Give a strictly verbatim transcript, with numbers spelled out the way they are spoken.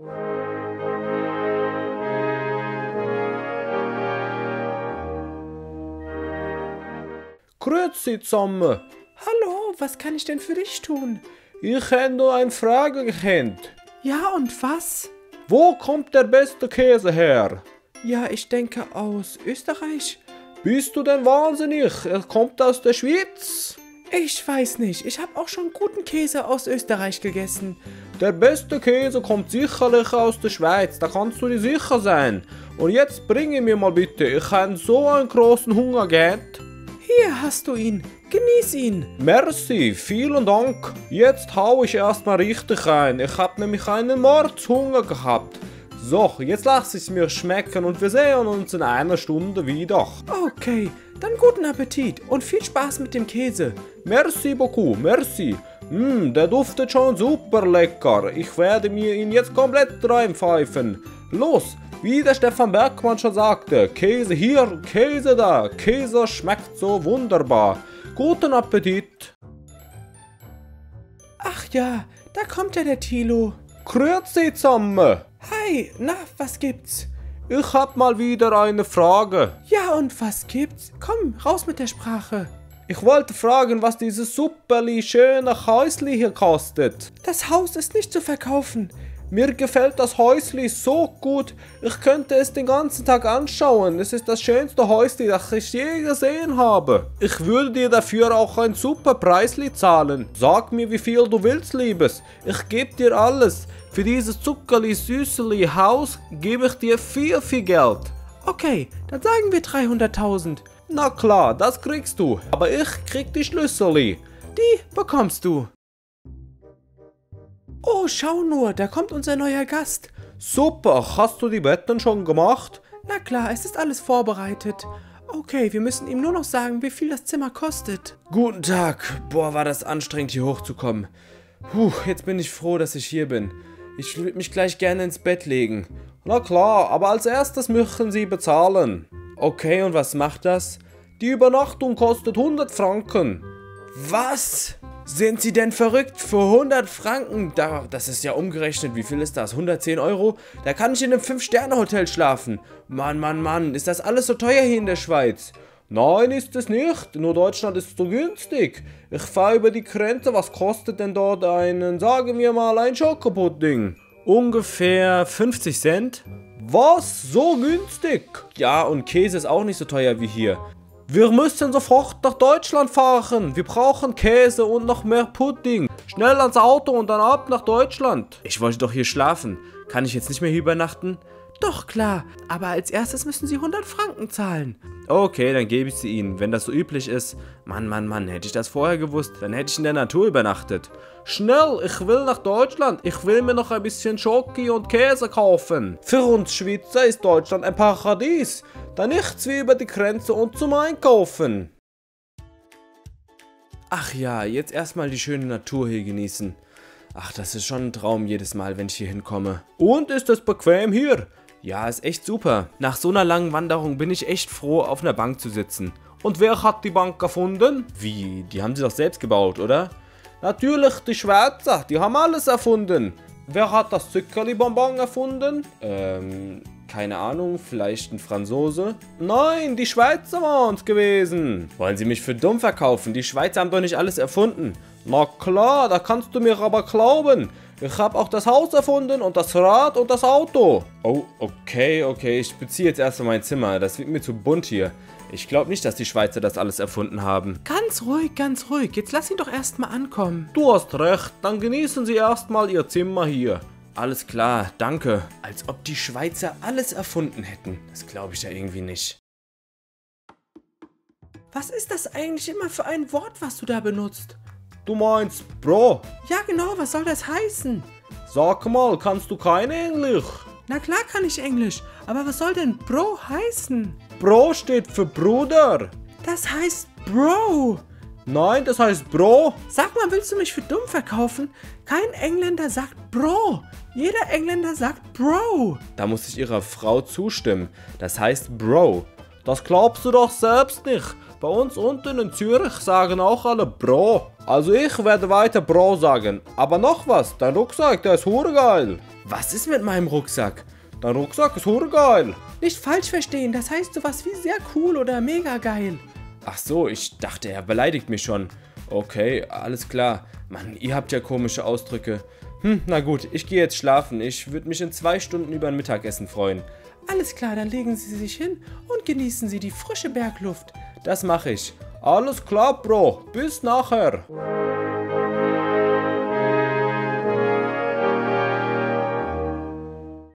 Grüezi zusammen. Hallo, was kann ich denn für dich tun? Ich hätte nur eine Frage gekannt. Ja, und was? Wo kommt der beste Käse her? Ja, ich denke aus Österreich. Bist du denn wahnsinnig? Er kommt aus der Schweiz. Ich weiß nicht, ich habe auch schon guten Käse aus Österreich gegessen. Der beste Käse kommt sicherlich aus der Schweiz, da kannst du dir sicher sein. Und jetzt bringe mir mal bitte, ich habe so einen großen Hunger gehabt. Hier hast du ihn, genieß ihn. Merci, vielen Dank. Jetzt hau ich erstmal richtig rein, ich habe nämlich einen Mordshunger gehabt. So, jetzt lass es mir schmecken und wir sehen uns in einer Stunde wieder. Okay, dann guten Appetit und viel Spaß mit dem Käse. Merci beaucoup, merci. Mm, der duftet schon super lecker. Ich werde mir ihn jetzt komplett reinpfeifen. Los, wie der Stefan Bergmann schon sagte, Käse hier, Käse da. Käse schmeckt so wunderbar. Guten Appetit. Ach ja, da kommt ja der Thilo. Grüezi zusammen. Hi, na, was gibt's? Ich hab mal wieder eine Frage. Ja, und was gibt's? Komm, raus mit der Sprache. Ich wollte fragen, was dieses superli schöne Häusli hier kostet. Das Haus ist nicht zu verkaufen. Mir gefällt das Häusli so gut, ich könnte es den ganzen Tag anschauen. Es ist das schönste Häusli, das ich je gesehen habe. Ich würde dir dafür auch ein super Preisli zahlen. Sag mir, wie viel du willst, Liebes. Ich gebe dir alles. Für dieses Zuckerli süßeli Haus gebe ich dir viel, viel Geld. Okay, dann sagen wir dreihunderttausend. Na klar, das kriegst du. Aber ich krieg die Schlüsseli. Die bekommst du. Oh, schau nur, da kommt unser neuer Gast. Super, hast du die Betten schon gemacht? Na klar, es ist alles vorbereitet. Okay, wir müssen ihm nur noch sagen, wie viel das Zimmer kostet. Guten Tag. Boah, war das anstrengend, hier hochzukommen. Puh, jetzt bin ich froh, dass ich hier bin. Ich würde mich gleich gerne ins Bett legen. Na klar, aber als erstes müssen Sie bezahlen. Okay, und was macht das? Die Übernachtung kostet hundert Franken. Was? Sind Sie denn verrückt? Für hundert Franken? Da, das ist ja umgerechnet. Wie viel ist das? hundertzehn Euro? Da kann ich in einem fünf Sterne Hotel schlafen. Mann, Mann, Mann. Ist das alles so teuer hier in der Schweiz? Nein, ist es nicht. Nur Deutschland ist so günstig. Ich fahre über die Grenze. Was kostet denn dort einen, sagen wir mal, ein Schokopudding? Ungefähr fünfzig Cent. Was? So günstig? Ja, und Käse ist auch nicht so teuer wie hier. Wir müssen sofort nach Deutschland fahren. Wir brauchen Käse und noch mehr Pudding. Schnell ans Auto und dann ab nach Deutschland. Ich wollte doch hier schlafen. Kann ich jetzt nicht mehr hier übernachten? Doch, klar. Aber als erstes müssen Sie hundert Franken zahlen. Okay, dann gebe ich sie Ihnen, wenn das so üblich ist. Mann, Mann, Mann, hätte ich das vorher gewusst, dann hätte ich in der Natur übernachtet. Schnell, ich will nach Deutschland. Ich will mir noch ein bisschen Schoki und Käse kaufen. Für uns Schweizer ist Deutschland ein Paradies. Da nichts wie über die Grenze und zum Einkaufen. Ach ja, jetzt erstmal die schöne Natur hier genießen. Ach, das ist schon ein Traum jedes Mal, wenn ich hier hinkomme. Und ist es bequem hier? Ja, ist echt super. Nach so einer langen Wanderung bin ich echt froh, auf einer Bank zu sitzen. Und wer hat die Bank erfunden? Wie? Die haben sie doch selbst gebaut, oder? Natürlich die Schweizer, die haben alles erfunden. Wer hat das Zuckerli-Bonbon erfunden? Ähm, keine Ahnung, vielleicht ein Franzose? Nein, die Schweizer waren es gewesen. Wollen Sie mich für dumm verkaufen? Die Schweizer haben doch nicht alles erfunden. Na klar, da kannst du mir aber glauben. Ich habe auch das Haus erfunden und das Rad und das Auto. Oh, okay, okay. Ich beziehe jetzt erstmal mein Zimmer. Das wird mir zu bunt hier. Ich glaube nicht, dass die Schweizer das alles erfunden haben. Ganz ruhig, ganz ruhig. Jetzt lass ihn doch erstmal ankommen. Du hast recht. Dann genießen Sie erstmal Ihr Zimmer hier. Alles klar, danke. Als ob die Schweizer alles erfunden hätten. Das glaube ich ja irgendwie nicht. Was ist das eigentlich immer für ein Wort, was du da benutzt? Du meinst Bro? Ja genau, was soll das heißen? Sag mal, kannst du kein Englisch? Na klar kann ich Englisch, aber was soll denn Bro heißen? Bro steht für Bruder. Das heißt Bro. Nein, das heißt Bro. Sag mal, willst du mich für dumm verkaufen? Kein Engländer sagt Bro. Jeder Engländer sagt Bro. Da muss ich ihrer Frau zustimmen. Das heißt Bro. Das glaubst du doch selbst nicht. Bei uns unten in Zürich sagen auch alle Bro. Also ich werde weiter Bro sagen. Aber noch was, dein Rucksack, der ist hure geil. Was ist mit meinem Rucksack? Dein Rucksack ist geil. Nicht falsch verstehen, das heißt sowas wie sehr cool oder mega geil. Ach so, ich dachte, er beleidigt mich schon. Okay, alles klar. Mann, ihr habt ja komische Ausdrücke. Hm, na gut, ich gehe jetzt schlafen. Ich würde mich in zwei Stunden über ein Mittagessen freuen. Alles klar, dann legen Sie sich hin und genießen Sie die frische Bergluft. Das mache ich. Alles klar, Bro. Bis nachher.